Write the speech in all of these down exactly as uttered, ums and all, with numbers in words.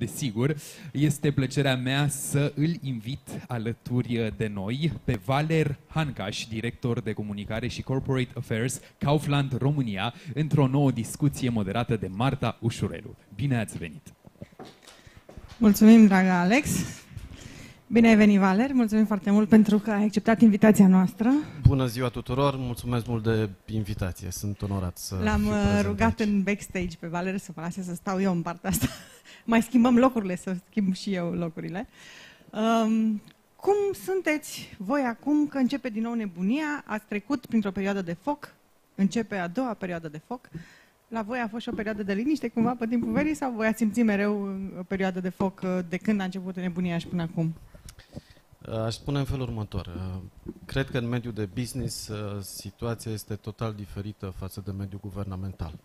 desigur. Este plăcerea mea să îl invit alături de noi pe Valer Hancaș, director de comunicare și corporate affairs Kaufland România, într-o nouă discuție moderată de Marta Ușurelu. Bine ați venit! Mulțumim, dragă Alex! Bine ai venit, Valer! Mulțumim foarte mult pentru că ai acceptat invitația noastră. Bună ziua tuturor! Mulțumesc mult de invitație. Sunt onorat să L-am fiu prezent rugat aici. în backstage pe Valer să mă lase să stau eu în partea asta. Mai schimbăm locurile, să schimb și eu locurile. Um, cum sunteți voi acum că începe din nou nebunia? Ați trecut printr-o perioadă de foc, începe a doua perioadă de foc. La voi a fost și o perioadă de liniște cumva pe timpul verii sau voi ați simțit mereu o perioadă de foc de când a început nebunia și până acum? Aș spune în felul următor. Cred că în mediul de business situația este total diferită față de mediul guvernamental.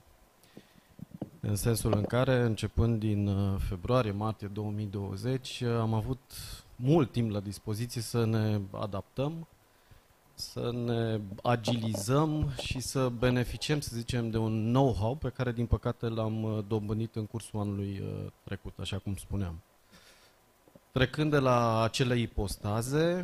În sensul în care, începând din februarie-martie două mii douăzeci, am avut mult timp la dispoziție să ne adaptăm, să ne agilizăm și să beneficiem, să zicem, de un know-how pe care, din păcate, l-am dobândit în cursul anului trecut, așa cum spuneam. Trecând de la acele ipostaze,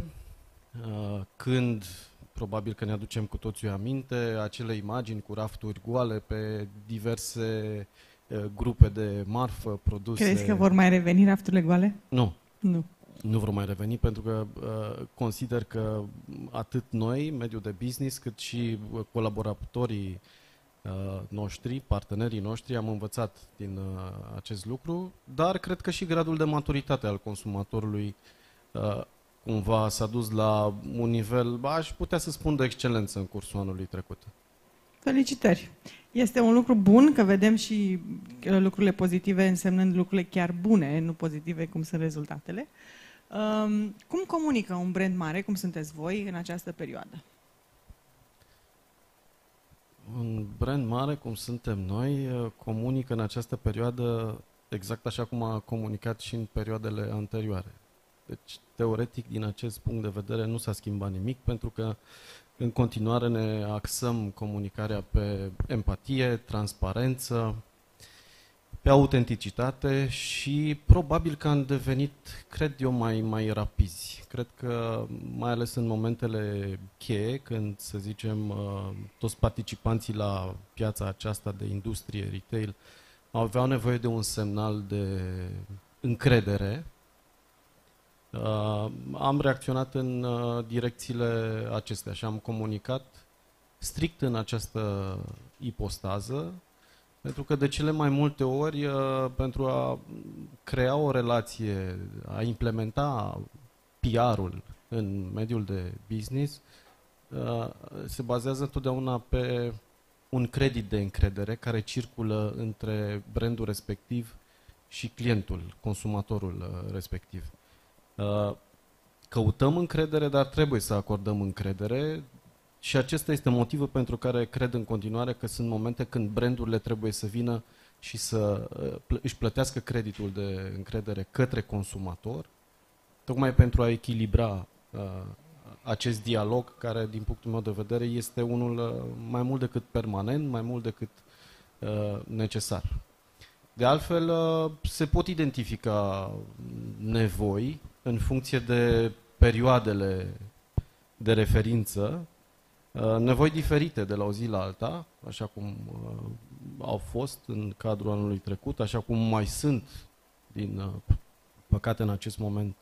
când, probabil că ne aducem cu toții aminte, acele imagini cu rafturi goale pe diverse grupe de marfă, produse... Crezi că vor mai reveni rafturile goale? Nu. Nu. Nu vor mai reveni pentru că uh, consider că atât noi, mediul de business, cât și colaboratorii uh, noștri, partenerii noștri, am învățat din uh, acest lucru, dar cred că și gradul de maturitate al consumatorului uh, cumva s-a dus la un nivel, aș putea să spun, de excelență în cursul anului trecut. Felicitări! Este un lucru bun că vedem și lucrurile pozitive însemnând lucrurile chiar bune, nu pozitive cum sunt rezultatele. Um, cum comunică un brand mare, cum sunteți voi, în această perioadă? Un brand mare, cum suntem noi, comunică în această perioadă exact așa cum a comunicat și în perioadele anterioare. Deci, teoretic, din acest punct de vedere, nu s-a schimbat nimic, pentru că în continuare ne axăm comunicarea pe empatie, transparență, pe autenticitate și probabil că am devenit, cred eu, mai, mai rapizi. Cred că, mai ales în momentele cheie, când, să zicem, toți participanții la piața aceasta de industrie, retail, aveau nevoie de un semnal de încredere. Uh, am reacționat în uh, direcțiile acestea și am comunicat strict în această ipostază, pentru că de cele mai multe ori, uh, pentru a crea o relație, a implementa P R-ul în mediul de business, uh, se bazează întotdeauna pe un credit de încredere care circulă între brandul respectiv și clientul, consumatorul uh, respectiv. Căutăm încredere, dar trebuie să acordăm încredere și acesta este motivul pentru care cred în continuare că sunt momente când brandurile trebuie să vină și să își plătească creditul de încredere către consumator, tocmai pentru a echilibra acest dialog care, din punctul meu de vedere, este unul mai mult decât permanent, mai mult decât necesar. De altfel, se pot identifica nevoi în funcție de perioadele de referință, nevoi diferite de la o zi la alta, așa cum au fost în cadrul anului trecut, așa cum mai sunt, din păcate, în acest moment,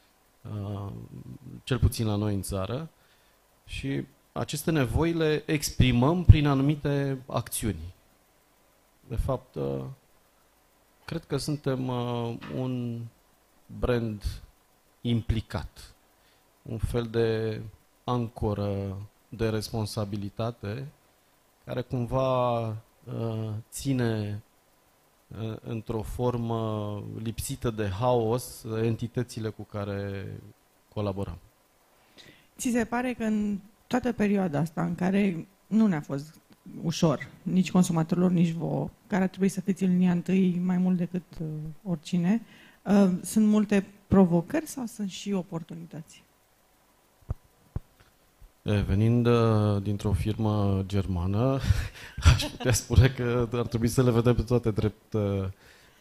cel puțin la noi în țară, și aceste nevoi le exprimăm prin anumite acțiuni. De fapt, cred că suntem un brand implicat, un fel de ancoră de responsabilitate care cumva uh, ține uh, într-o formă lipsită de haos entitățile cu care colaborăm. Ți se pare că în toată perioada asta în care nu ne-a fost ușor, nici consumatorilor, nici vouă, care ar trebui să fiți în linia întâi mai mult decât uh, oricine, uh, sunt multe provocări sau sunt și oportunități? E, venind uh, dintr-o firmă germană, aș putea spune că ar trebui să le vedem pe toate drept uh,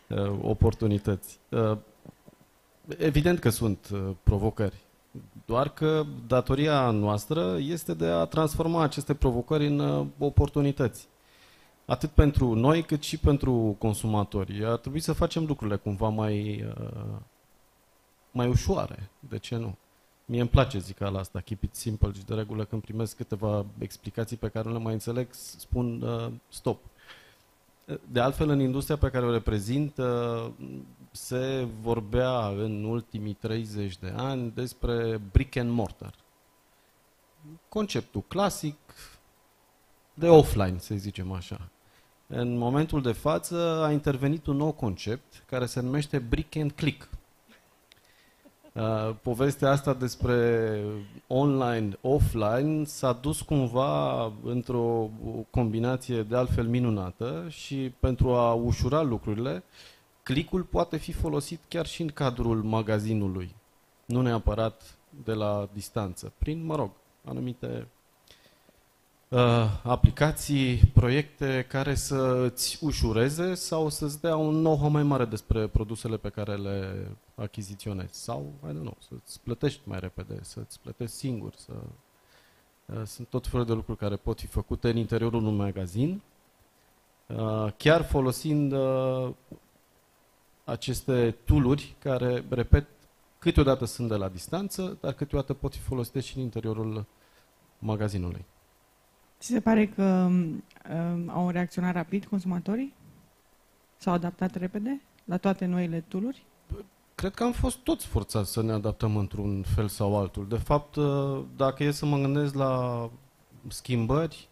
oportunități. Evident că sunt provocări, doar că datoria noastră este de a transforma aceste provocări în oportunități. Atât pentru noi, cât și pentru consumatori. Ar trebui să facem lucrurile cumva mai, mai ușoare. De ce nu? Mie îmi place zicala asta, keep it simple, și de regulă când primesc câteva explicații pe care nu le mai înțeleg, spun uh, stop. De altfel, în industria pe care o reprezint, uh, se vorbea în ultimii treizeci de ani despre brick and mortar. Conceptul clasic de offline, să zicem așa. În momentul de față a intervenit un nou concept care se numește brick and click. Uh, povestea asta despre online, offline s-a dus cumva într-o combinație de altfel minunată și pentru a ușura lucrurile, click-ul poate fi folosit chiar și în cadrul magazinului, nu neapărat de la distanță, prin, mă rog, anumite uh, aplicații, proiecte care să îți ușureze sau să-ți dea un know-how mai mare despre produsele pe care le achiziționezi. Sau, I don't know, să-ți plătești mai repede, să-ți plătești singur. Să... Uh, sunt tot felul de lucruri care pot fi făcute în interiorul unui magazin, uh, chiar folosind uh, aceste tool-uri care, repet, câteodată sunt de la distanță, dar câteodată pot fi folosite și în interiorul magazinului. Ți se pare că um, au reacționat rapid consumatorii? S-au adaptat repede la toate noile tool-uri? Cred că am fost toți forțați să ne adaptăm într-un fel sau altul. De fapt, dacă e să mă gândesc la schimbări,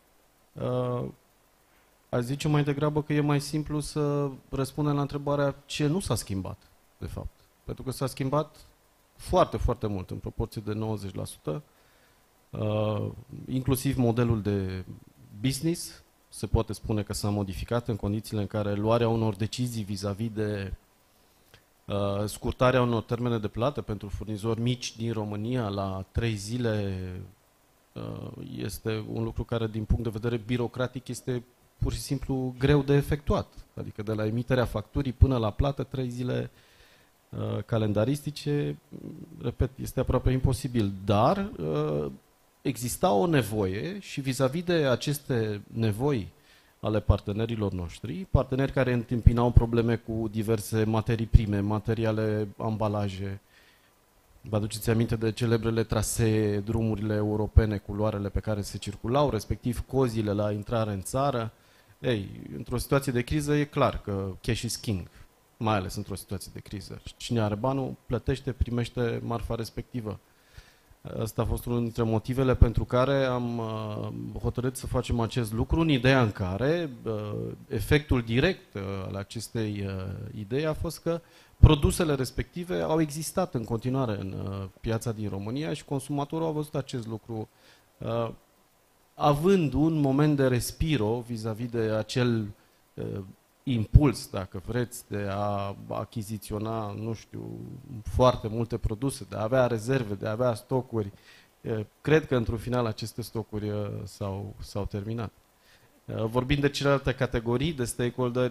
aș zice mai degrabă că e mai simplu să răspundem la întrebarea ce nu s-a schimbat, de fapt. Pentru că s-a schimbat foarte, foarte mult, în proporție de nouăzeci la sută. Uh, inclusiv modelul de business se poate spune că s-a modificat în condițiile în care luarea unor decizii vis-a-vis de uh, scurtarea unor termene de plată pentru furnizori mici din România la trei zile uh, este un lucru care din punct de vedere birocratic este pur și simplu greu de efectuat. Adică de la emiterea facturii până la plată, trei zile uh, calendaristice, repet, este aproape imposibil, dar uh, exista o nevoie și vis-a-vis de aceste nevoi ale partenerilor noștri, parteneri care întâmpinau probleme cu diverse materii prime, materiale, ambalaje. Vă aduceți aminte de celebrele trasee, drumurile europene, culoarele pe care se circulau, respectiv cozile la intrare în țară. Ei, într-o situație de criză e clar că cash is king, mai ales într-o situație de criză. Cine are banul, plătește, primește marfa respectivă. Asta a fost unul dintre motivele pentru care am uh, hotărât să facem acest lucru, în ideea în care uh, efectul direct uh, al acestei uh, idei a fost că produsele respective au existat în continuare în uh, piața din România și consumatorul a văzut acest lucru uh, având un moment de respiro vis-a-vis de acel uh, impuls, dacă vreți, de a achiziționa, nu știu, foarte multe produse, de a avea rezerve, de a avea stocuri. Cred că, într-un final, aceste stocuri s-au, s-au terminat. Vorbind de celelalte categorii de stakeholderi,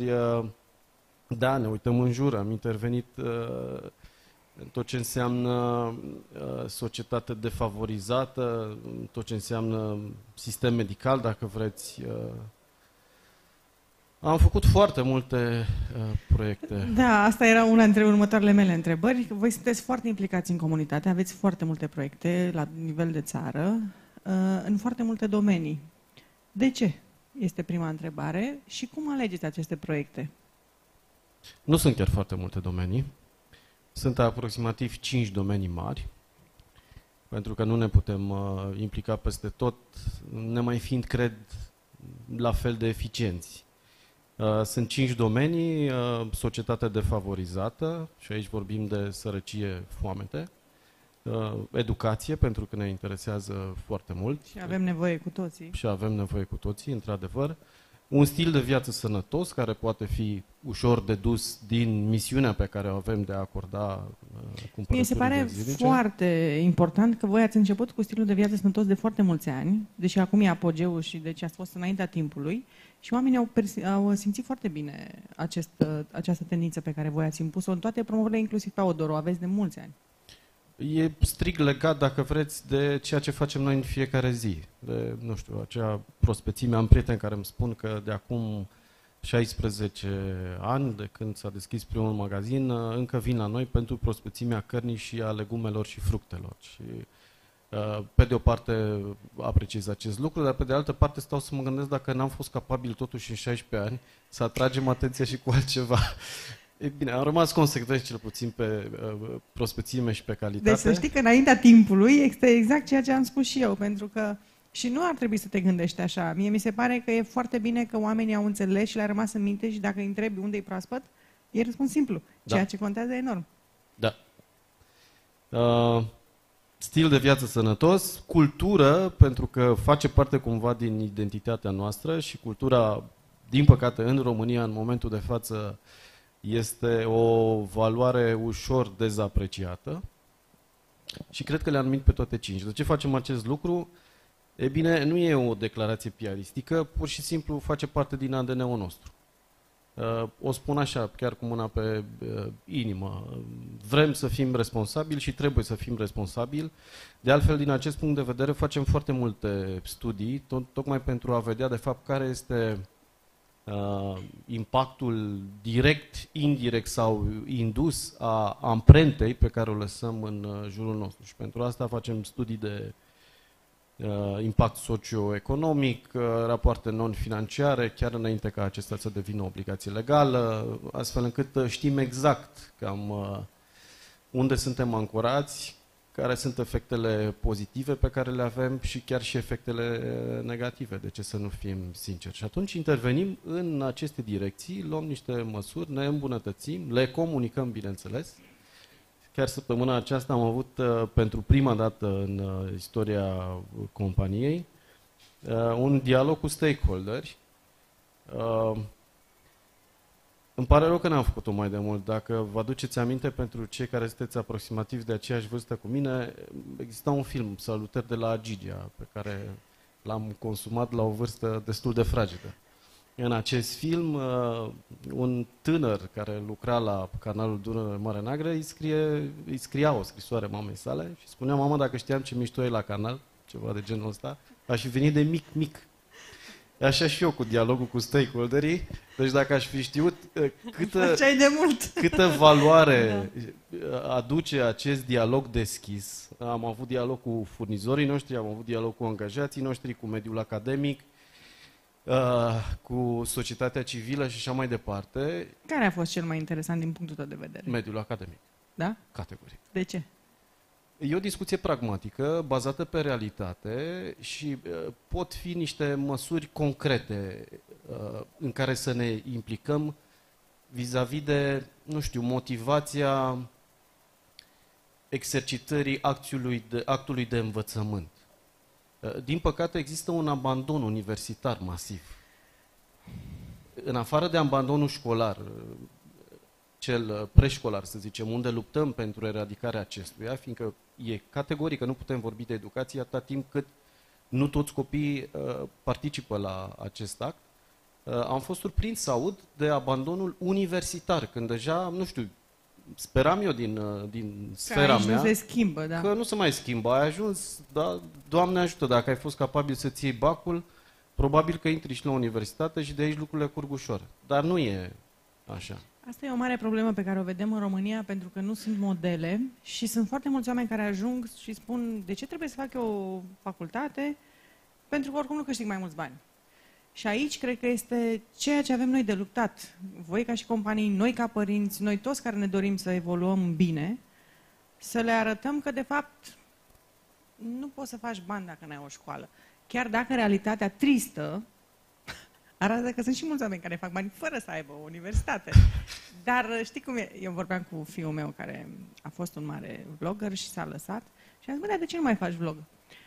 da, ne uităm în jur, am intervenit în tot ce înseamnă societate defavorizată, tot ce înseamnă sistem medical, dacă vreți. Am făcut foarte multe uh, proiecte. Da, asta era una dintre următoarele mele întrebări. Voi sunteți foarte implicați în comunitate, aveți foarte multe proiecte la nivel de țară, uh, în foarte multe domenii. De ce? Este prima întrebare. Și cum alegeți aceste proiecte? Nu sunt chiar foarte multe domenii. Sunt aproximativ cinci domenii mari, pentru că nu ne putem uh, implica peste tot, nemai fiind, cred, la fel de eficienți. Sunt cinci domenii: societate defavorizată, și aici vorbim de sărăcie, foamete, educație, pentru că ne interesează foarte mult. Și avem nevoie cu toții. Și avem nevoie cu toții, într-adevăr. un stil de viață sănătos, care poate fi ușor dedus din misiunea pe care o avem de a acorda cumpărăturile Mie se pare zilnice. foarte important că voi ați început cu stilul de viață sănătos de foarte mulți ani, deși acum e apogeul și deci ați fost înaintea timpului și oamenii au, au simțit foarte bine acest, această tendință pe care voi ați impus-o în toate promovările, inclusiv pe Odor, o aveți de mulți ani. E strict legat, dacă vreți, de ceea ce facem noi în fiecare zi. De, nu știu, acea prospețime. Am prieteni care îmi spun că de acum șaisprezece ani, de când s-a deschis primul magazin, încă vin la noi pentru prospețimea cărnii și a legumelor și fructelor. Și, pe de o parte apreciez acest lucru, dar pe de altă parte stau să mă gândesc dacă n-am fost capabil totuși în șaisprezece ani să atragem atenția și cu altceva. E bine, am rămas consecvent cel puțin pe uh, prospețime și pe calitate. Deci să știi că înaintea timpului este exact ceea ce am spus și eu, pentru că și nu ar trebui să te gândești așa. Mie mi se pare că e foarte bine că oamenii au înțeles și le-a rămas în minte și dacă îi întrebi unde e proaspăt, e răspuns simplu. Ceea Da. ce contează e enorm. Da. Uh, stil de viață sănătos, cultură, pentru că face parte cumva din identitatea noastră și cultura, din păcate, în România, în momentul de față, este o valoare ușor dezapreciată și cred că le-am numit pe toate cinci. De ce facem acest lucru? E bine, nu e o declarație piaristică, pur și simplu face parte din A D N-ul nostru. O spun așa, chiar cu mâna pe inimă. Vrem să fim responsabili și trebuie să fim responsabili. De altfel, din acest punct de vedere, facem foarte multe studii, tot, tocmai pentru a vedea, de fapt, care este Uh, impactul direct, indirect sau indus a amprentei pe care o lăsăm în uh, jurul nostru. Și pentru asta facem studii de uh, impact socioeconomic, uh, rapoarte non-financiare, chiar înainte ca acesta să devină o obligație legală, astfel încât uh, știm exact cam uh, unde suntem ancorați, care sunt efectele pozitive pe care le avem și chiar și efectele negative, de ce să nu fim sinceri. Și atunci intervenim în aceste direcții, luăm niște măsuri, ne îmbunătățim, le comunicăm, bineînțeles. Chiar săptămâna aceasta am avut pentru prima dată în istoria companiei un dialog cu stakeholderi. Îmi pare rău că n-am făcut-o mai de mult. Dacă vă aduceți aminte, pentru cei care sunteți aproximativ de aceeași vârstă cu mine, exista un film, Salutări de la Agigia, pe care l-am consumat la o vârstă destul de fragedă. În acest film, un tânăr care lucra la canalul Dunăre Mare Neagră îi, scrie, îi scria o scrisoare mamei sale și spunea: mamă, dacă știam ce mișto e la canal, ceva de genul ăsta, aș fi venit de mic, mic. Așa și eu cu dialogul cu stakeholderii. Deci dacă aș fi știut câtă, de mult. câtă valoare da. aduce acest dialog deschis. Am avut dialog cu furnizorii noștri, am avut dialog cu angajații noștri, cu mediul academic, cu societatea civilă și așa mai departe. Care a fost cel mai interesant din punctul tău de vedere? Mediul academic. Da? Categoric. De ce? E o discuție pragmatică, bazată pe realitate și uh, pot fi niște măsuri concrete uh, în care să ne implicăm vis-a-vis de, nu știu, motivația exercitării actului de, actului de învățământ. Uh, din păcate există un abandon universitar masiv. În afară de abandonul școlar, cel preșcolar, să zicem, unde luptăm pentru eradicarea acestuia, fiindcă e categoric că nu putem vorbi de educație atâta timp cât nu toți copiii uh, participă la acest act. Uh, am fost surprins să aud de abandonul universitar, când deja, nu știu, speram eu din, uh, din sfera mea nu se schimbă, da. că nu se mai schimbă. Ai ajuns, da, Doamne ajută, dacă ai fost capabil să-ți iei bacul, probabil că intri și la universitate și de aici lucrurile curg ușor. Dar nu e așa. Asta e o mare problemă pe care o vedem în România, pentru că nu sunt modele și sunt foarte mulți oameni care ajung și spun: de ce trebuie să fac eu o facultate? Pentru că oricum nu câștig mai mulți bani. Și aici cred că este ceea ce avem noi de luptat. Voi ca și companii, noi ca părinți, noi toți care ne dorim să evoluăm bine, să le arătăm că de fapt nu poți să faci bani dacă n-ai o școală. Chiar dacă realitatea tristă arată că sunt și mulți oameni care fac bani fără să aibă o universitate. Dar știi cum e? Eu vorbeam cu fiul meu care a fost un mare vlogger și s-a lăsat și am zis: bă, dar de ce nu mai faci vlog?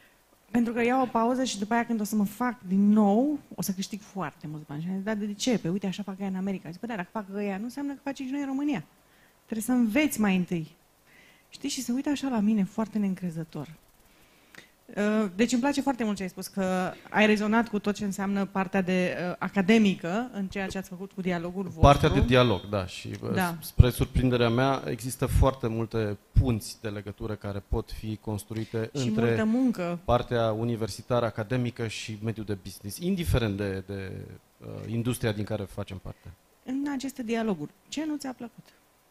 Pentru că iau o pauză și după aia când o să mă fac din nou, o să câștig foarte mulți bani. Și am zis, dar de ce? Pe uite, așa fac ea în America. Zic, bă, dar dacă fac ăia, nu înseamnă că facem și noi în România. Trebuie să înveți mai întâi. Știi? Și se uită așa la mine, foarte neîncrezător. Deci îmi place foarte mult ce ai spus, că ai rezonat cu tot ce înseamnă partea de uh, academică în ceea ce ați făcut cu dialogul vostru. Partea de dialog, da. Și da. spre surprinderea mea, există foarte multe punți de legătură care pot fi construite și între multă muncă. Partea universitară, academică și mediul de business, indiferent de, de uh, industria din care facem parte. În aceste dialoguri, ce nu ți-a plăcut?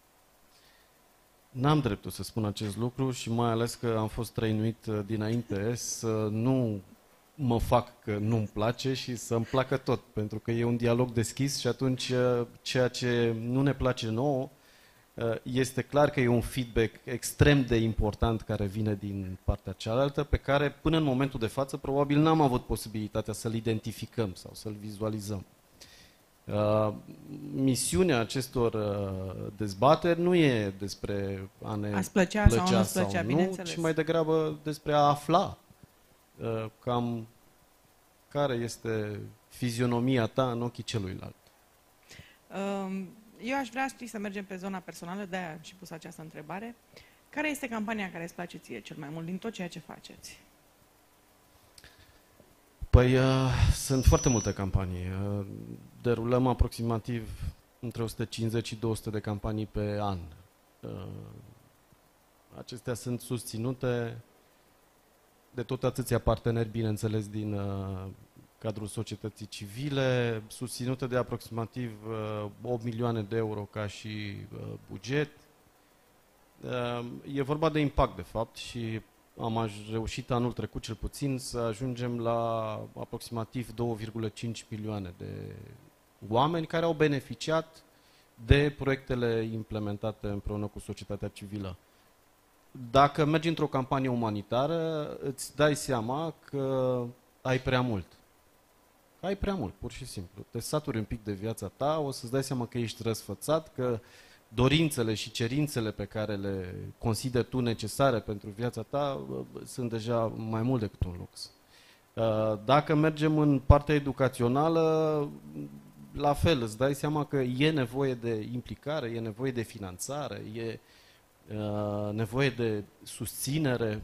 N-am dreptul să spun acest lucru și mai ales că am fost trăinuit dinainte să nu mă fac că nu-mi place și să-mi placă tot, pentru că e un dialog deschis și atunci ceea ce nu ne place nouă este clar că e un feedback extrem de important care vine din partea cealaltă, pe care până în momentul de față probabil n-am avut posibilitatea să-l identificăm sau să-l vizualizăm. Uh, misiunea acestor uh, dezbateri nu e despre a ne a-ți plăcea, plăcea sau, sau, plăcea, nu, ci mai degrabă despre a afla uh, cam care este fizionomia ta în ochii celuilalt. Uh, eu aș vrea, știi, să mergem pe zona personală, de-aia am și pus această întrebare. Care este campania care îți place ție cel mai mult din tot ceea ce faceți? Păi, uh, sunt foarte multe campanii. Uh, derulăm aproximativ între o sută cincizeci și două sute de campanii pe an. Uh, acestea sunt susținute de tot atâția parteneri, bineînțeles, din uh, cadrul societății civile, susținute de aproximativ uh, opt milioane de euro ca și uh, buget. Uh, e vorba de impact, de fapt, și am reușit anul trecut, cel puțin, să ajungem la aproximativ două virgulă cinci milioane de oameni care au beneficiat de proiectele implementate împreună cu societatea civilă. Dacă mergi într-o campanie umanitară, îți dai seama că ai prea mult. Ai prea mult, pur și simplu. Te saturi un pic de viața ta, o să-ți dai seama că ești răsfățat, că dorințele și cerințele pe care le consideri tu necesare pentru viața ta sunt deja mai mult decât un lux. Dacă mergem în partea educațională, la fel, îți dai seama că e nevoie de implicare, e nevoie de finanțare, e nevoie de susținere,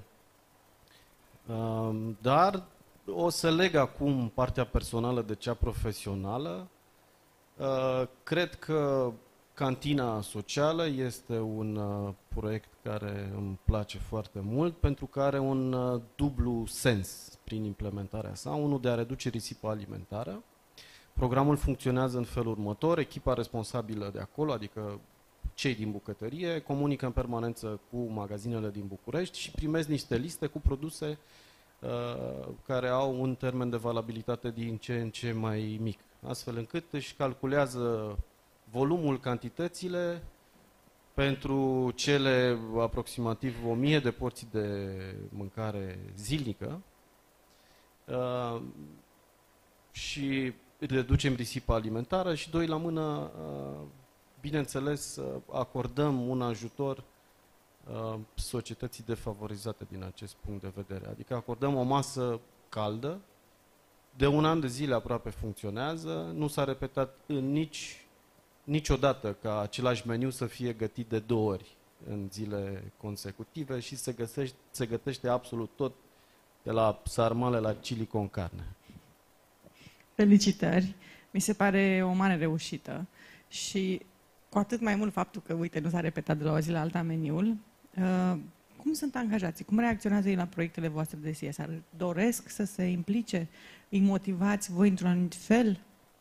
dar o să leg acum partea personală de cea profesională. Cred că Cantina Socială este un uh, proiect care îmi place foarte mult, pentru că are un uh, dublu sens prin implementarea sa, unul de a reduce risipa alimentară. Programul funcționează în felul următor: echipa responsabilă de acolo, adică cei din bucătărie, comunică în permanență cu magazinele din București și primesc niște liste cu produse uh, care au un termen de valabilitate din ce în ce mai mic, astfel încât își calculează volumul, cantitățile pentru cele aproximativ o mie de porții de mâncare zilnică uh, și reducem risipa alimentară și, doi la mână, uh, bineînțeles, uh, acordăm un ajutor uh, societății defavorizate din acest punct de vedere. Adică acordăm o masă caldă, de un an de zile aproape funcționează, nu s-a repetat în nici niciodată ca același meniu să fie gătit de două ori în zile consecutive și se, găsește, se gătește absolut tot, de la sarmale la chili con carne. Felicitări! Mi se pare o mare reușită și cu atât mai mult faptul că, uite, nu s-a repetat de la o zi la alta meniul. Uh, cum sunt angajații? Cum reacționează ei la proiectele voastre de C S R? Doresc să se implice? Îi motivați voi într-un anumit fel?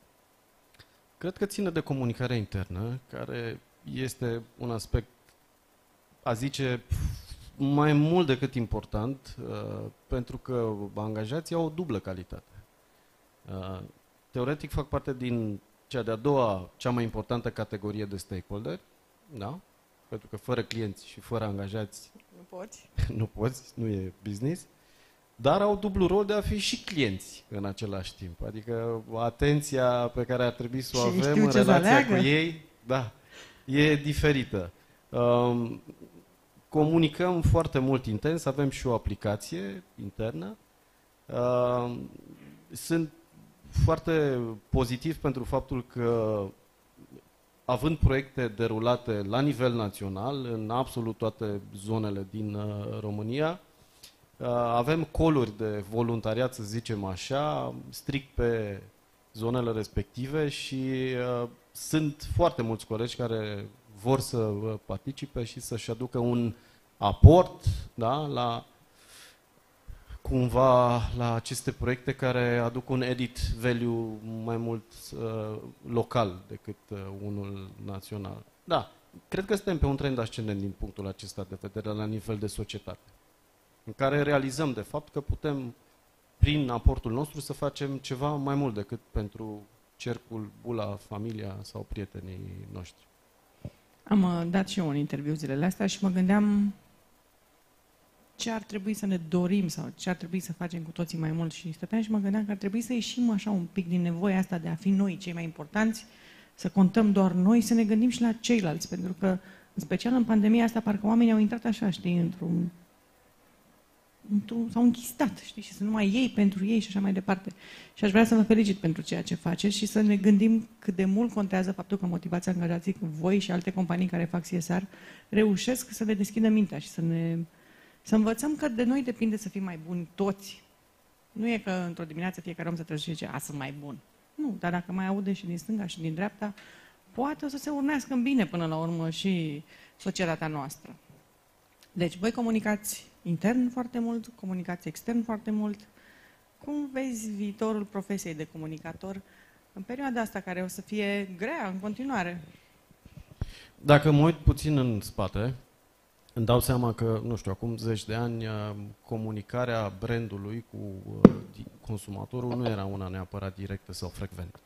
Cred că ține de comunicarea internă, care este un aspect, a zice, mai mult decât important, uh, pentru că angajații au o dublă calitate. Uh, teoretic fac parte din cea de-a doua, cea mai importantă categorie de stakeholder, da? Pentru că fără clienți și fără angajați nu poți, nu poți, nu e business. Dar au dublu rol de a fi și clienți în același timp. Adică atenția pe care ar trebui să o avem în relația cu ei, da, e diferită. Um, comunicăm foarte mult intens, avem și o aplicație internă Uh, sunt foarte pozitiv pentru faptul că, având proiecte derulate la nivel național, în absolut toate zonele din uh, România, uh, avem coluri de voluntariat, să zicem așa, strict pe zonele respective și uh, sunt foarte mulți colegi care vor să uh, participe și să-și aducă un aport, da, la cumva la aceste proiecte care aduc un added value mai mult uh, local decât uh, unul național. Da, cred că suntem pe un trend ascendent din punctul acesta de vedere la nivel de societate, în care realizăm de fapt că putem, prin aportul nostru, să facem ceva mai mult decât pentru cercul, bula, familia sau prietenii noștri. Am uh, dat și eu un interviu zilele astea și mă gândeam ce ar trebui să ne dorim sau ce ar trebui să facem cu toții mai mult. Și stăteam și mă gândeam că ar trebui să ieșim așa un pic din nevoia asta de a fi noi cei mai importanți, să contăm doar noi, să ne gândim și la ceilalți. Pentru că, în special în pandemia asta, parcă oamenii au intrat așa, știi, într-un... într-un s-au închistat, știi, și să numai ei pentru ei și așa mai departe. Și aș vrea să vă felicit pentru ceea ce faceți și să ne gândim cât de mult contează faptul că motivați angajații cu voi și alte companii care fac C S R reușesc să le deschidă mintea și să ne... Să învățăm că de noi depinde să fim mai buni toți. Nu e că într-o dimineață fiecare om să trebuie să zice, a, sunt mai bun. Nu, dar dacă mai aude și din stânga și din dreapta, poate o să se urnească în bine până la urmă și societatea noastră. Deci, voi comunicați intern foarte mult, comunicați extern foarte mult. Cum vezi viitorul profesiei de comunicator în perioada asta care o să fie grea în continuare? Dacă mă uit puțin în spate, îmi dau seama că, nu știu, acum zeci de ani, comunicarea brandului cu consumatorul nu era una neapărat directă sau frecventă.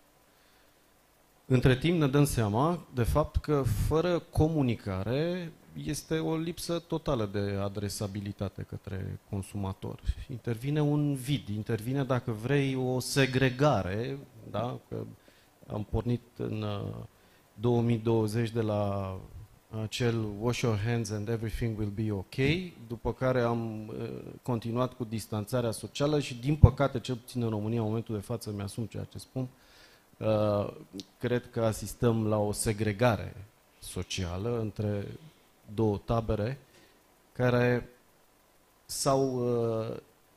Între timp ne dăm seama, de fapt, că fără comunicare este o lipsă totală de adresabilitate către consumator. Intervine un vid, intervine, dacă vrei, o segregare, da? Că am pornit în două mii douăzeci de la acel wash your hands and everything will be okay, după care am uh, continuat cu distanțarea socială și, din păcate, cel puțin în România, în momentul de față, mi-asum ceea ce spun, uh, cred că asistăm la o segregare socială între două tabere care s-au uh,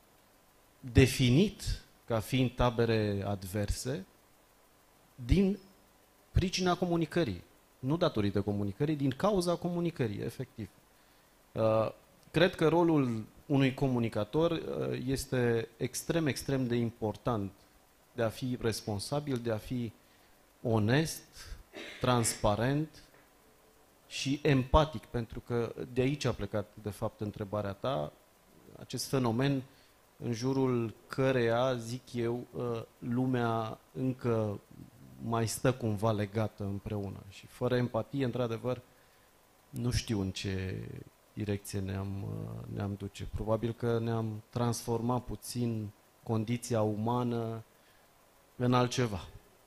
definit ca fiind tabere adverse din pricina comunicării. Nu datorită comunicării, din cauza comunicării, efectiv. Cred că rolul unui comunicator este extrem, extrem de important, de a fi responsabil, de a fi onest, transparent și empatic, pentru că de aici a plecat, de fapt, întrebarea ta, acest fenomen în jurul căreia, zic eu, lumea încă mai stă cumva legată împreună. Și fără empatie, într-adevăr, nu știu în ce direcție ne-am ne-am duce. Probabil că ne-am transformat puțin condiția umană în altceva.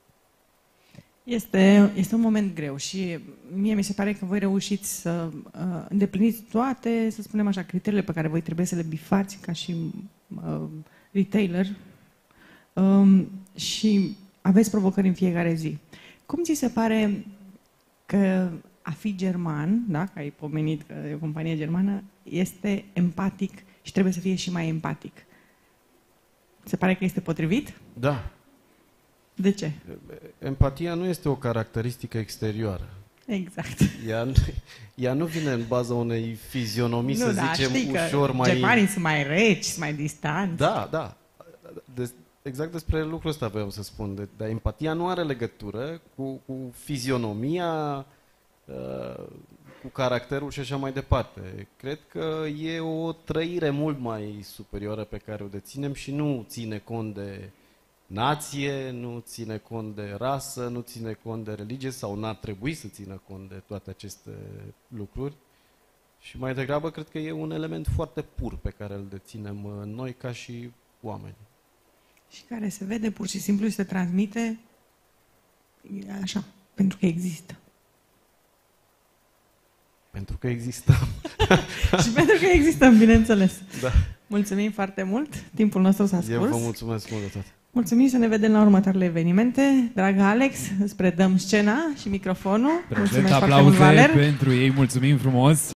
Este, este un moment greu și mie mi se pare că voi reușiți să uh, îndepliniți toate, să spunem așa, criteriile pe care voi trebuie să le bifați ca și uh, retailer um, și aveți provocări în fiecare zi. Cum ți se pare că a fi german, da, că ai pomenit că e o companie germană, este empatic și trebuie să fie și mai empatic? Se pare că este potrivit? Da. De ce? Empatia nu este o caracteristică exterioară. Exact. Ea, ea nu vine în baza unei fizionomii, nu, să da, zicem, știi ușor că mai... germanii sunt mai reci, sunt mai distanți. Da, da. De, exact despre lucrul ăsta vreau să spun. De, dar empatia nu are legătură cu, cu fizionomia, uh, cu caracterul și așa mai departe. Cred că e o trăire mult mai superioară pe care o deținem și nu ține cont de nație, nu ține cont de rasă, nu ține cont de religie sau n-ar trebui să țină cont de toate aceste lucruri. Și mai degrabă cred că e un element foarte pur pe care îl deținem noi ca și oameni. Și care se vede pur și simplu și se transmite așa, pentru că există. Pentru că există. Și pentru că existăm, bineînțeles. Da. Mulțumim foarte mult. Timpul nostru s-a scurs. Eu vă mulțumesc mult de tot. Mulțumim, să ne vedem la următoarele evenimente. Dragă Alex, îți predăm scena și microfonul. Prezent Mulțumesc foarte aplauze mult, Valer. pentru ei, mulțumim frumos!